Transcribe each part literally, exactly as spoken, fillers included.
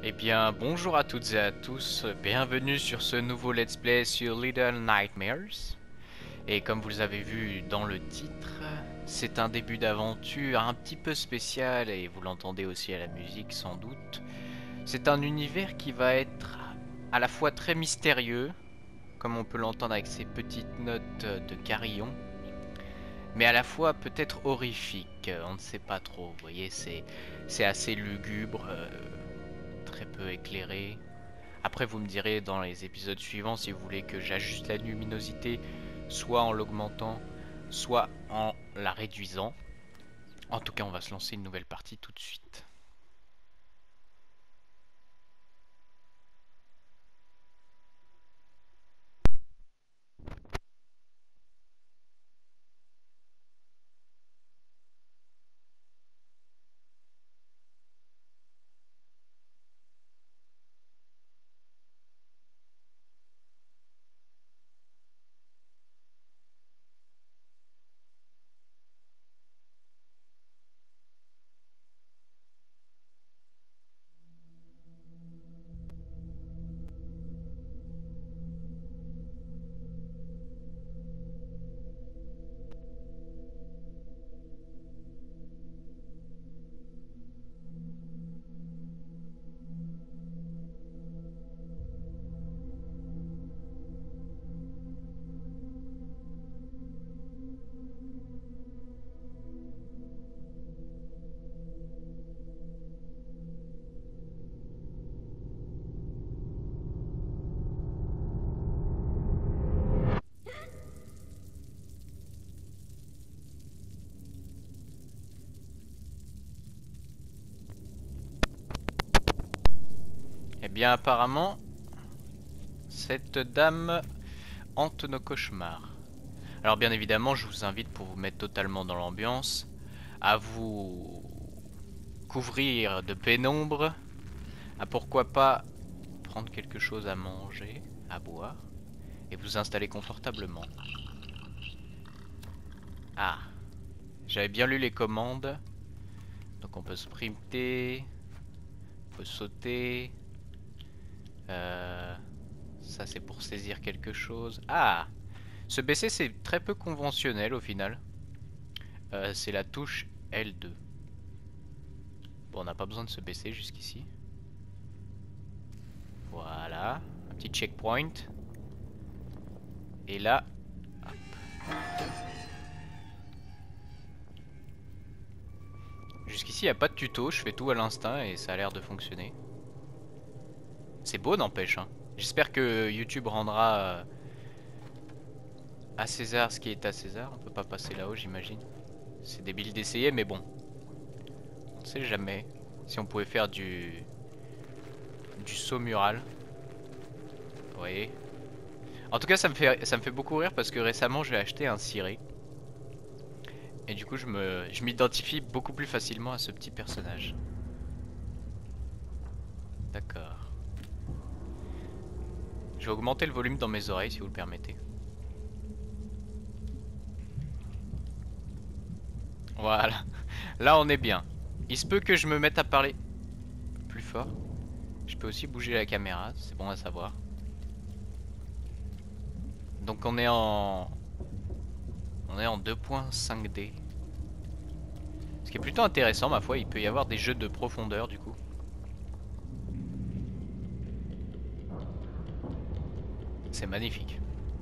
Eh bien, bonjour à toutes et à tous, bienvenue sur ce nouveau let's play sur Little Nightmares. Et comme vous l'avez vu dans le titre, c'est un début d'aventure un petit peu spécial et vous l'entendez aussi à la musique sans doute. C'est un univers qui va être à la fois très mystérieux, comme on peut l'entendre avec ces petites notes de carillon, mais à la fois peut-être horrifique, on ne sait pas trop, vous voyez, c'est c'est assez lugubre, euh, très peu éclairé. Après, vous me direz dans les épisodes suivants si vous voulez que j'ajuste la luminosité, soit en l'augmentant, soit en la réduisant. En tout cas, on va se lancer une nouvelle partie tout de suite. Eh bien, apparemment, cette dame hante nos cauchemars. Alors, bien évidemment, je vous invite, pour vous mettre totalement dans l'ambiance, à vous couvrir de pénombre, à pourquoi pas prendre quelque chose à manger, à boire, et vous installer confortablement. Ah, j'avais bien lu les commandes. Donc on peut sprinter, on peut sauter. Euh, ça c'est pour saisir quelque chose. Ah, se baisser c'est très peu conventionnel au final. Euh, c'est la touche L deux. Bon, on n'a pas besoin de se baisser jusqu'ici. Voilà, un petit checkpoint. Et là, hop. Jusqu'ici il n'y a pas de tuto, je fais tout à l'instinct et ça a l'air de fonctionner. C'est beau n'empêche, hein. J'espère que YouTube rendra euh, à César ce qui est à César. On peut pas passer là-haut, j'imagine. C'est débile d'essayer, mais bon. On ne sait jamais. Si on pouvait faire du... du saut mural. Vous voyez. En tout cas, ça me fait, ça me fait beaucoup rire parce que récemment, j'ai acheté un ciré. Et du coup, je me, je m'identifie beaucoup plus facilement à ce petit personnage. D'accord. Je vais augmenter le volume dans mes oreilles, si vous le permettez. Voilà. Là, on est bien. Il se peut que je me mette à parler plus fort. Je peux aussi bouger la caméra, c'est bon à savoir. Donc on est en... On est en deux point cinq D. Ce qui est plutôt intéressant ma foi, il peut y avoir des jeux de profondeur du coup. C'est magnifique.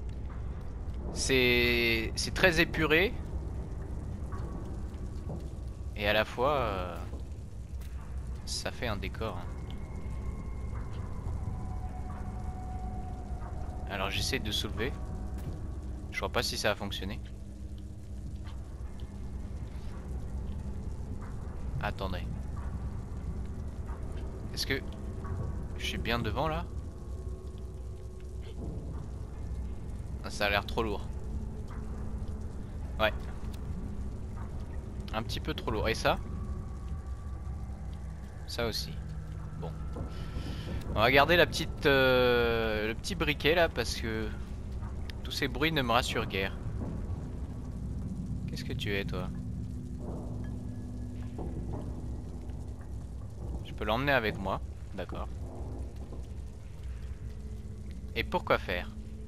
C'est c'est très épuré. Et à la fois, euh, ça fait un décor, hein. Alors j'essaie de soulever. Je vois pas si ça a fonctionné. Attendez. Est-ce que je suis bien devant là? Ça a l'air trop lourd. Ouais. Un petit peu trop lourd. Et ça? Ça aussi. Bon. On va garder la petite, euh, le petit briquet là parce que tous ces bruits ne me rassurent guère. Qu'est-ce que tu es toi? Je peux l'emmener avec moi. D'accord. Et pourquoi faire?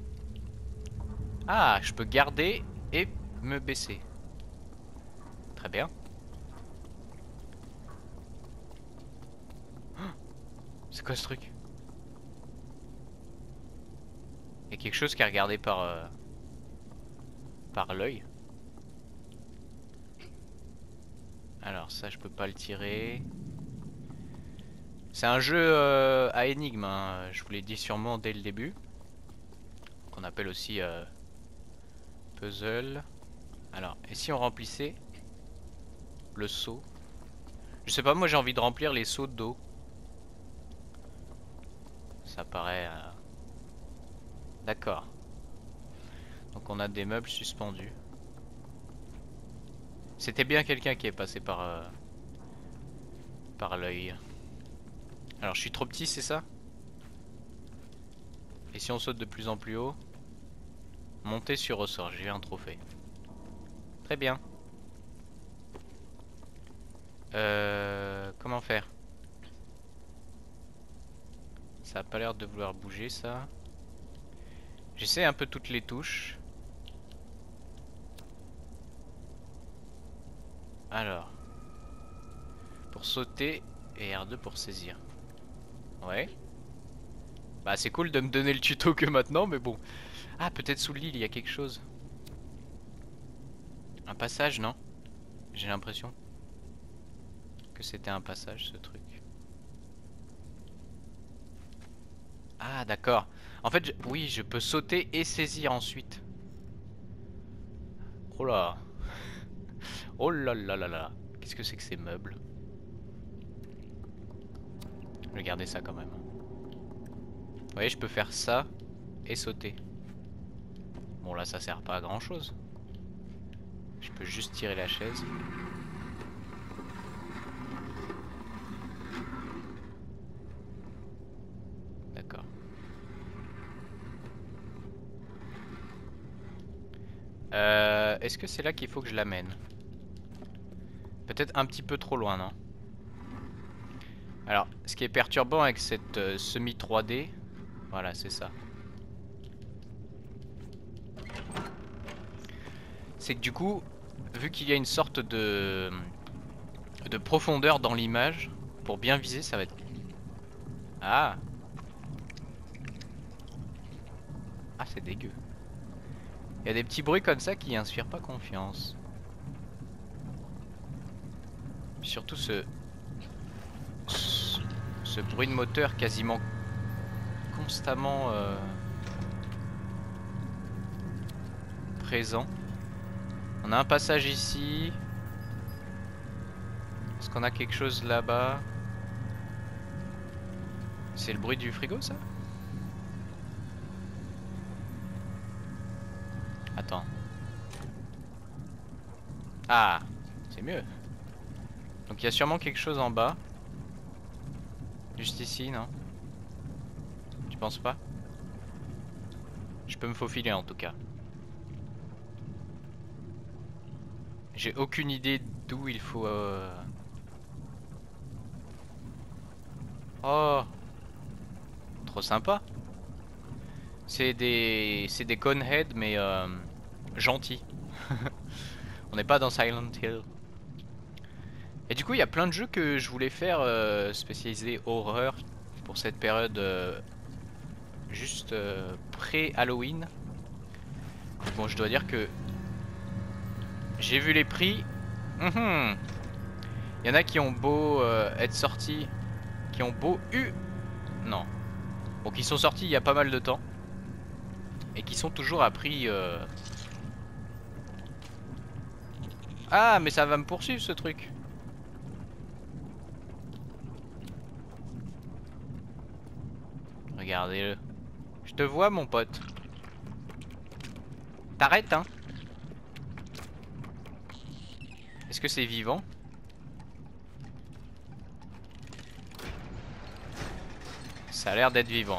Ah, je peux garder et me baisser. Très bien. Oh, c'est quoi ce truc? Il y a quelque chose qui est regardé par euh, par l'œil. Alors ça je peux pas le tirer. C'est un jeu euh, à énigmes, hein. Je vous l'ai dit sûrement dès le début. Qu'on appelle aussi euh, puzzle. Alors, et si on remplissait le seau? Je sais pas, moi j'ai envie de remplir les seaux d'eau. Ça paraît... Euh... D'accord. Donc on a des meubles suspendus. C'était bien quelqu'un qui est passé par... Euh... par l'œil. Alors je suis trop petit, c'est ça? Et si on saute de plus en plus haut? Monter sur ressort, j'ai un trophée. Très bien. Euh... Comment faire? Ça a pas l'air de vouloir bouger ça. J'essaie un peu toutes les touches. Alors. Pour sauter et R deux pour saisir. Ouais. Bah c'est cool de me donner le tuto que maintenant, mais bon. Ah, peut-être sous l'île il y a quelque chose. Un passage, non? J'ai l'impression que c'était un passage ce truc. Ah d'accord. En fait, je... oui, je peux sauter et saisir ensuite. Oh là. Oh là là là là. Qu'est-ce que c'est que ces meubles? Je vais garder ça quand même. Vous voyez, je peux faire ça et sauter. Bon là, ça sert pas à grand chose. Je peux juste tirer la chaise. D'accord. Euh, Est-ce que c'est là qu'il faut que je l'amène? Peut-être un petit peu trop loin, non? Alors, ce qui est perturbant avec cette euh, semi trois D, voilà, c'est ça. C'est que du coup, vu qu'il y a une sorte de de profondeur dans l'image, pour bien viser, ça va être... Ah! Ah, c'est dégueu. Il y a des petits bruits comme ça qui inspirent pas confiance. Surtout ce... ce... ce bruit de moteur quasiment constamment euh... présent. On a un passage ici. Est-ce qu'on a quelque chose là-bas? C'est le bruit du frigo, ça? Attends. Ah, c'est mieux. Donc il y a sûrement quelque chose en bas. Juste ici, non? Tu penses pas? Je peux me faufiler en tout cas. J'ai aucune idée d'où il faut... Euh... Oh! Trop sympa. C'est des... C'est des coneheads mais euh... gentils. On n'est pas dans Silent Hill. Et du coup il y a plein de jeux que je voulais faire euh, spécialisés horreur pour cette période euh, juste euh, pré-Halloween. Bon, je dois dire que j'ai vu les prix. Il y en a qui ont beau euh, être sortis, qui ont beau eu... Non. Bon, qui sont sortis il y a pas mal de temps. Et qui sont toujours à prix... Euh... Ah, mais ça va me poursuivre ce truc. Regardez-le. Je te vois, mon pote. T'arrêtes, hein. Est-ce que c'est vivant? Ça a l'air d'être vivant.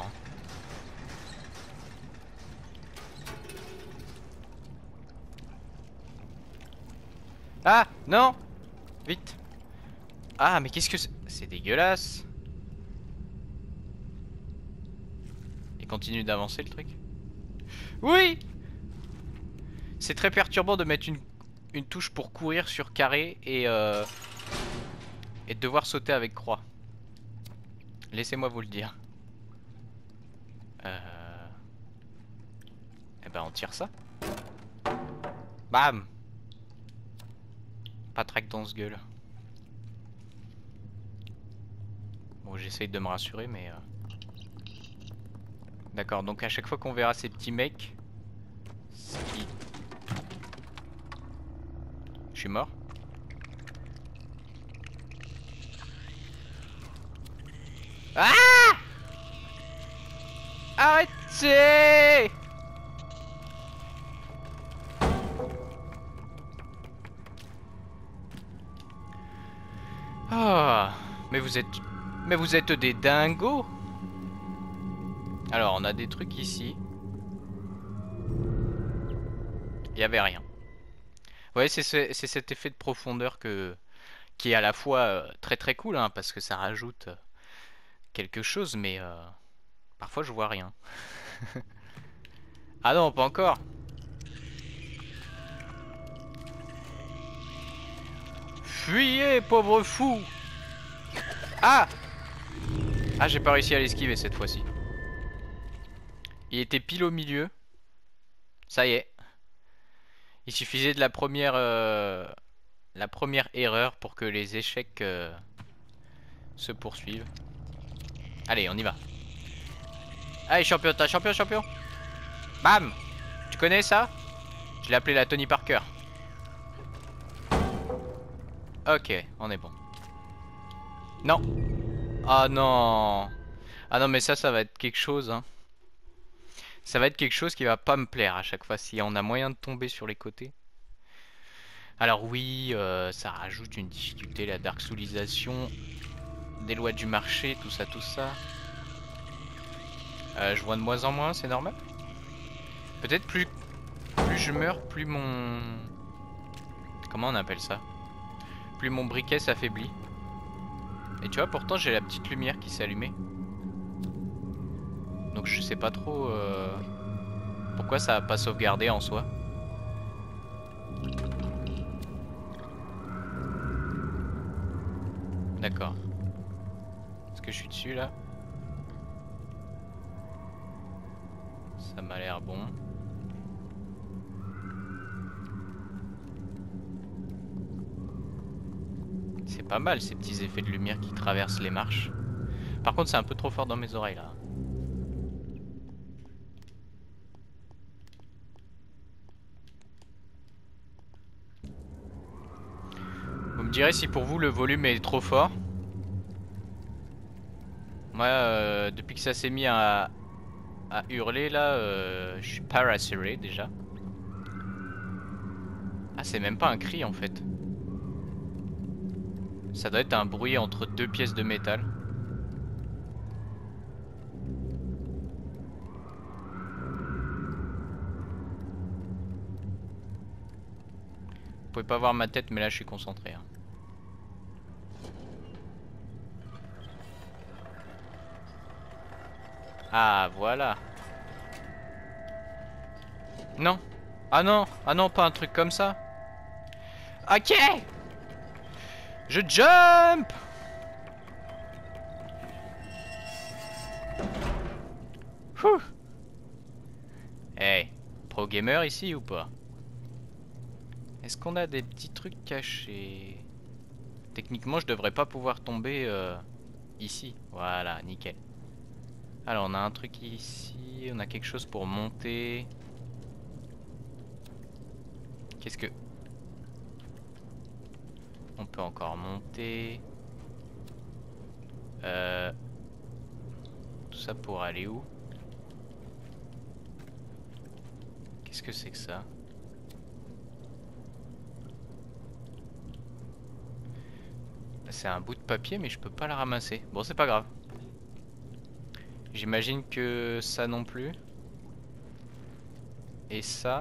Ah, non! Vite! Ah, mais qu'est-ce que c'est? C'est dégueulasse! continue d'avancer le truc. Oui! C'est très perturbant de mettre une, une touche pour courir sur carré et, euh, et de devoir sauter avec croix. Laissez-moi vous le dire. Euh... Eh ben on tire ça. Bam! Pas track dans ce gueule. Bon, j'essaye de me rassurer, mais... Euh... D'accord, donc à chaque fois qu'on verra ces petits mecs... C'est qui? Je suis mort? Ah! Arrêtez! Ah, mais vous êtes... Mais vous êtes des dingos! Alors, on a des trucs ici. Il y avait rien. Ouais, c'est ce, c'est cet effet de profondeur que... qui est à la fois euh, très très cool, hein, parce que ça rajoute euh, quelque chose, mais... Euh, parfois, je vois rien. Ah non, pas encore! Fuyez, pauvre fou! Ah! Ah, j'ai pas réussi à l'esquiver cette fois-ci. Il était pile au milieu. Ça y est. Il suffisait de la première... Euh, la première erreur pour que les échecs euh, se poursuivent. Allez, on y va. Allez, champion, t'as champion, champion. Bam! Tu connais ça? Je l'ai appelé la Tony Parker. Ok, on est bon. Non. Ah non. Ah non, mais ça, ça va être quelque chose, hein. Ça va être quelque chose qui va pas me plaire à chaque fois si on a moyen de tomber sur les côtés. Alors oui, euh, ça rajoute une difficulté, la dark soulisation, des lois du marché, tout ça, tout ça. Euh, je vois de moins en moins, c'est normal. Peut-être plus, plus je meurs, plus mon... Comment on appelle ça? Plus mon briquet s'affaiblit. Et tu vois, pourtant j'ai la petite lumière qui s'est allumée. Donc je sais pas trop euh, pourquoi ça a pas sauvegardé en soi. D'accord. Est-ce que je suis dessus là? Ça m'a l'air bon. C'est pas mal ces petits effets de lumière qui traversent les marches. Par contre c'est un peu trop fort dans mes oreilles là. Vous me direz si pour vous le volume est trop fort. Moi euh, depuis que ça s'est mis à, à hurler là, euh, je suis pas rassuré déjà. Ah c'est même pas un cri en fait. Ça doit être un bruit entre deux pièces de métal. Vous pouvez pas voir ma tête mais là je suis concentré hein. Ah voilà. Non. Ah non. Ah non, pas un truc comme ça. Ok. Je jump. Ouh. Hey, pro gamer ici ou pas? Est-ce qu'on a des petits trucs cachés? Techniquement je devrais pas pouvoir tomber euh, ici. Voilà, nickel. Alors on a un truc ici, on a quelque chose pour monter. Qu'est-ce que... On peut encore monter. Euh... Tout ça pour aller où? Qu'est-ce que c'est que ça? C'est un bout de papier mais je peux pas la ramasser. Bon c'est pas grave. J'imagine que ça non plus. Et ça...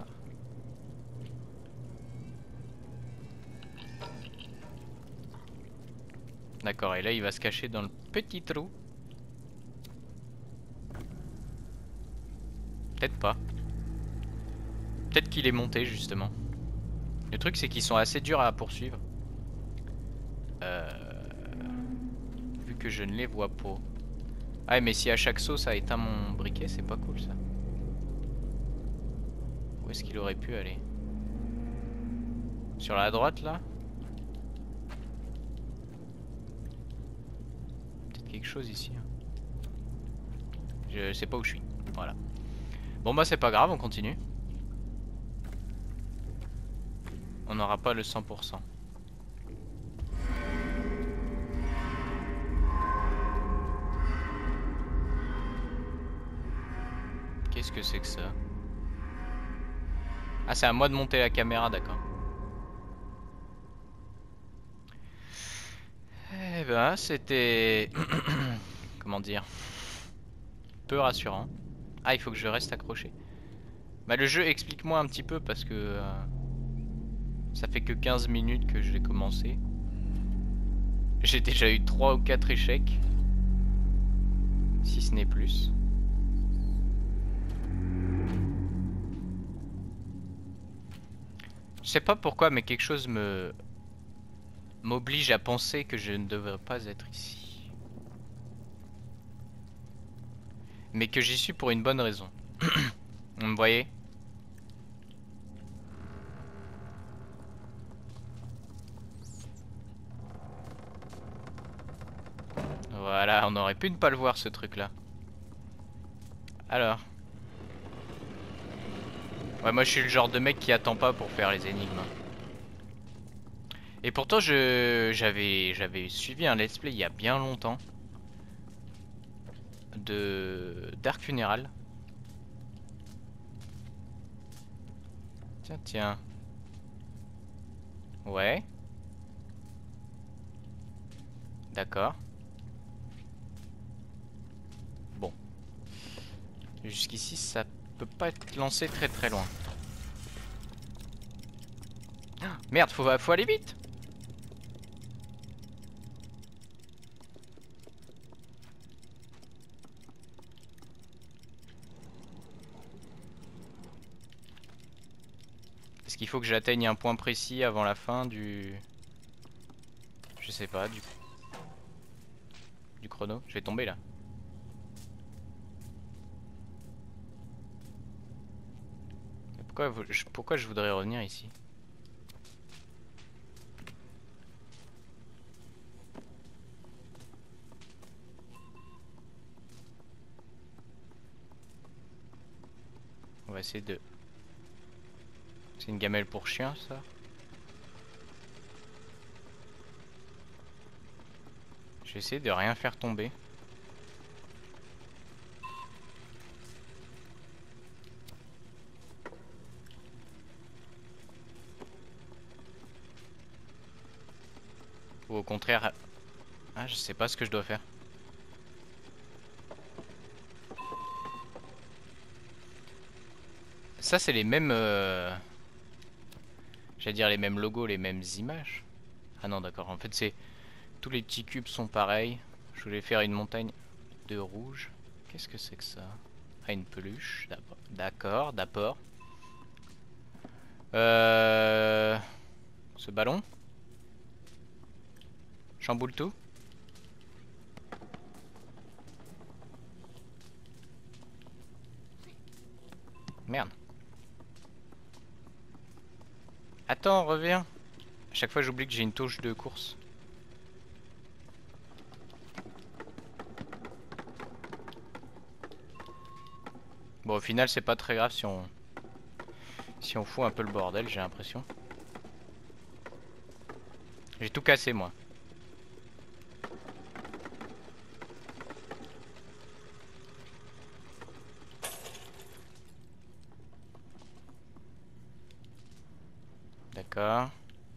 D'accord, et là il va se cacher dans le petit trou. Peut-être pas. Peut-être qu'il est monté justement. Le truc c'est qu'ils sont assez durs à poursuivre. Euh... Vu que je ne les vois pas. Ah mais si à chaque saut ça éteint mon briquet, c'est pas cool ça. Où est-ce qu'il aurait pu aller? Sur la droite là? Peut-être quelque chose ici. Je sais pas où je suis. Voilà. Bon bah c'est pas grave, on continue. On n'aura pas le cent pour cent. Qu'est-ce que c'est que ça? Ah c'est à moi de monter la caméra, d'accord. Eh ben c'était... Comment dire? Peu rassurant. Ah il faut que je reste accroché. Bah le jeu, explique-moi un petit peu parce que... Euh, ça fait que quinze minutes que je l'ai commencé. J'ai déjà eu trois ou quatre échecs. Si ce n'est plus. Je sais pas pourquoi mais quelque chose me... m'oblige à penser que je ne devrais pas être ici. Mais que j'y suis pour une bonne raison. Vous me voyez? Voilà, on aurait pu ne pas le voir ce truc là. Alors. Ouais, moi je suis le genre de mec qui attend pas pour faire les énigmes. Et pourtant je j'avais j'avais suivi un let's play il y a bien longtemps de Dark Funeral. Tiens, tiens. Ouais. D'accord. Bon. Jusqu'ici, ça peut pas être lancé très très loin. Ah, merde, faut, faut aller vite. Est-ce qu'il faut que j'atteigne un point précis avant la fin du... Je sais pas, du... Du chrono. Je vais tomber là. Pourquoi, pourquoi je voudrais revenir ici? On va essayer de... C'est une gamelle pour chien ça? Je vais essayer de rien faire tomber. Ou au contraire... Ah, je sais pas ce que je dois faire. Ça c'est les mêmes... Euh... J'allais dire les mêmes logos, les mêmes images. Ah non d'accord, en fait c'est... Tous les petits cubes sont pareils. Je voulais faire une montagne de rouge. Qu'est-ce que c'est que ça? Ah, une peluche. D'accord, d'accord. Euh... Ce ballon chamboule tout. Merde. Attends, reviens. À chaque fois j'oublie que j'ai une touche de course. Bon au final c'est pas très grave si on... Si on fout un peu le bordel, j'ai l'impression. J'ai tout cassé moi. D'accord.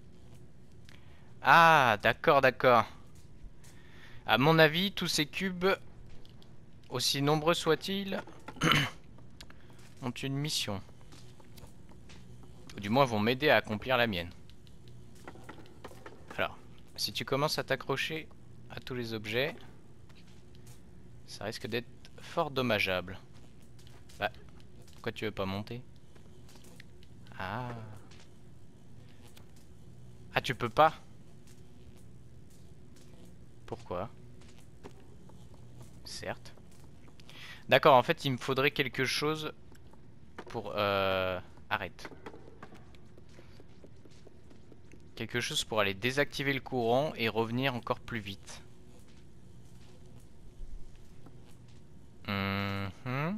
Ah, d'accord, d'accord. À mon avis, tous ces cubes, aussi nombreux soient-ils, ont une mission. Ou du moins vont m'aider à accomplir la mienne. Alors, si tu commences à t'accrocher à tous les objets, ça risque d'être fort dommageable. Bah, Pourquoi tu veux pas monter? Ah. Ah, tu peux pas? Pourquoi? Certes. D'accord, en fait, il me faudrait quelque chose pour... Euh... Arrête. Quelque chose pour aller désactiver le courant et revenir encore plus vite. Mhm.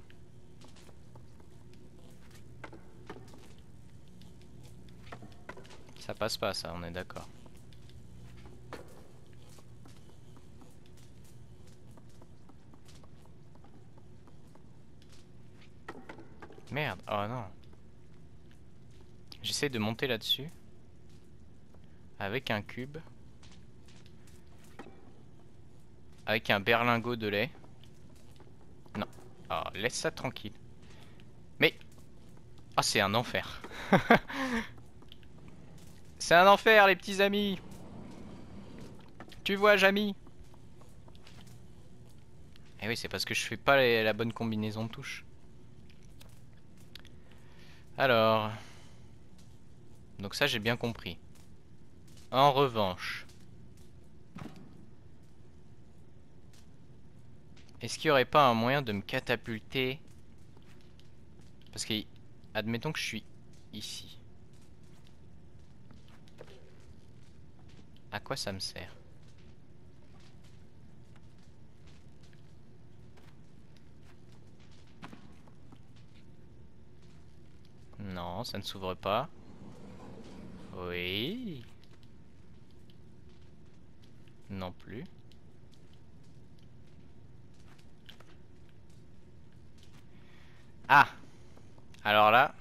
Ça passe pas, ça, on est d'accord. Merde, oh non. J'essaie de monter là-dessus. Avec un cube. Avec un berlingot de lait. Non. Oh, laisse ça tranquille. Mais... Ah, oh, c'est un enfer. C'est un enfer, les petits amis. Tu vois, Jamy? Eh oui, c'est parce que je fais pas les- la bonne combinaison de touches. Alors... Donc ça, j'ai bien compris. En revanche... Est-ce qu'il n'y aurait pas un moyen de me catapulter? Parce que... Admettons que je suis ici. À quoi ça me sert? Non, ça ne s'ouvre pas. Oui. Non plus. Ah! Alors là...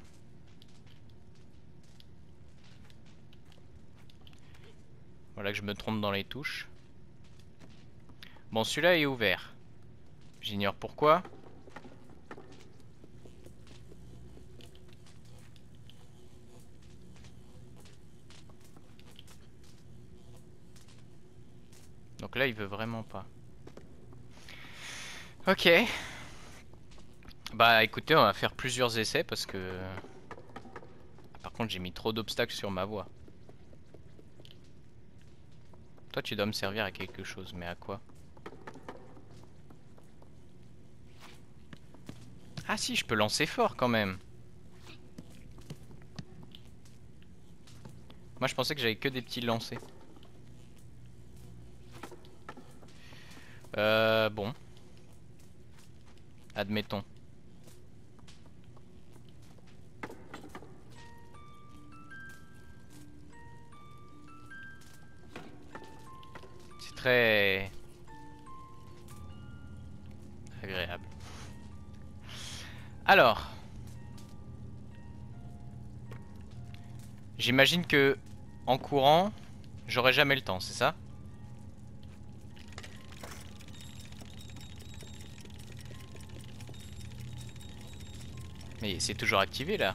Voilà que je me trompe dans les touches. Bon, celui-là est ouvert. J'ignore pourquoi. Donc là, il veut vraiment pas. Ok. Bah écoutez, on va faire plusieurs essais parce que... Par contre, j'ai mis trop d'obstacles sur ma voie. Toi, tu dois me servir à quelque chose, mais à quoi? Ah si, je peux lancer fort quand même. Moi, je pensais que j'avais que des petits lancers. Euh, bon. Admettons. C'est très... agréable. Alors... J'imagine que... En courant... J'aurai jamais le temps, c'est ça? Mais c'est toujours activé là.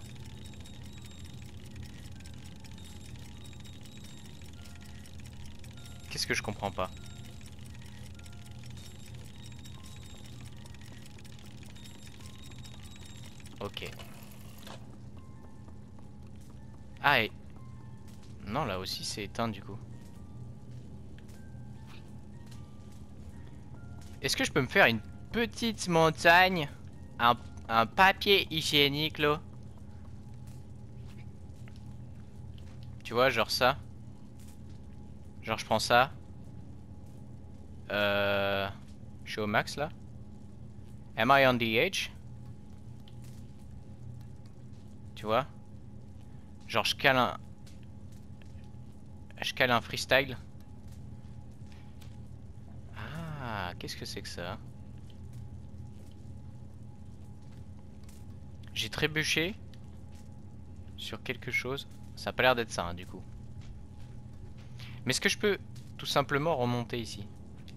Qu'est-ce que je comprends pas? Ok. Ah et... Non, là aussi c'est éteint du coup. Est-ce que je peux me faire une petite montagne? Un, un papier hygiénique là? Tu vois, genre ça. Genre je prends ça. Euh... Je suis au max là. Am I on the edge? Tu vois? Genre je cale un... Je cale un freestyle. Ah, qu'est-ce que c'est que ça? J'ai trébuché sur quelque chose. Ça a pas l'air d'être ça hein, du coup. Mais est-ce que je peux tout simplement remonter ici?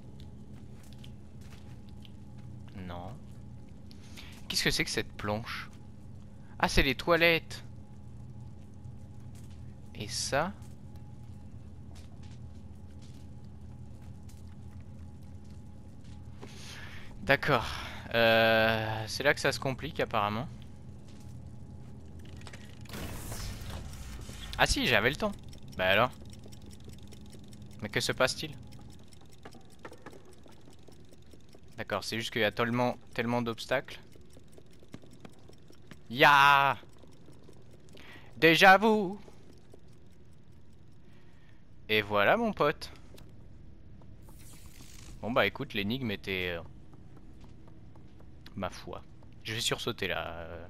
Non. Qu'est-ce que c'est que cette planche? Ah, c'est les toilettes. Et ça? D'accord. Euh, c'est là que ça se complique apparemment. Ah si, j'avais le temps. Bah alors. Mais que se passe-t-il? D'accord, c'est juste qu'il y a tellement, tellement d'obstacles. Ya! Déjà vu! Et voilà mon pote. Bon bah écoute, l'énigme était... euh, ma foi. Je vais sursauter là. euh.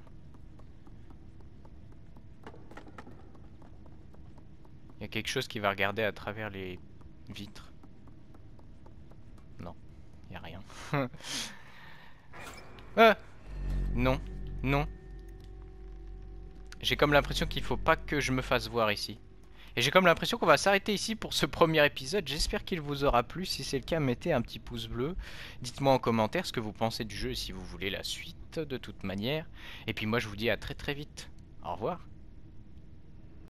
Il y a quelque chose qui va regarder à travers les vitres. Non, il n'y a rien. Ah! Non, non. J'ai comme l'impression qu'il faut pas que je me fasse voir ici. Et j'ai comme l'impression qu'on va s'arrêter ici pour ce premier épisode. J'espère qu'il vous aura plu. Si c'est le cas, mettez un petit pouce bleu. Dites-moi en commentaire ce que vous pensez du jeu et si vous voulez la suite de toute manière. Et puis moi je vous dis à très très vite. Au revoir.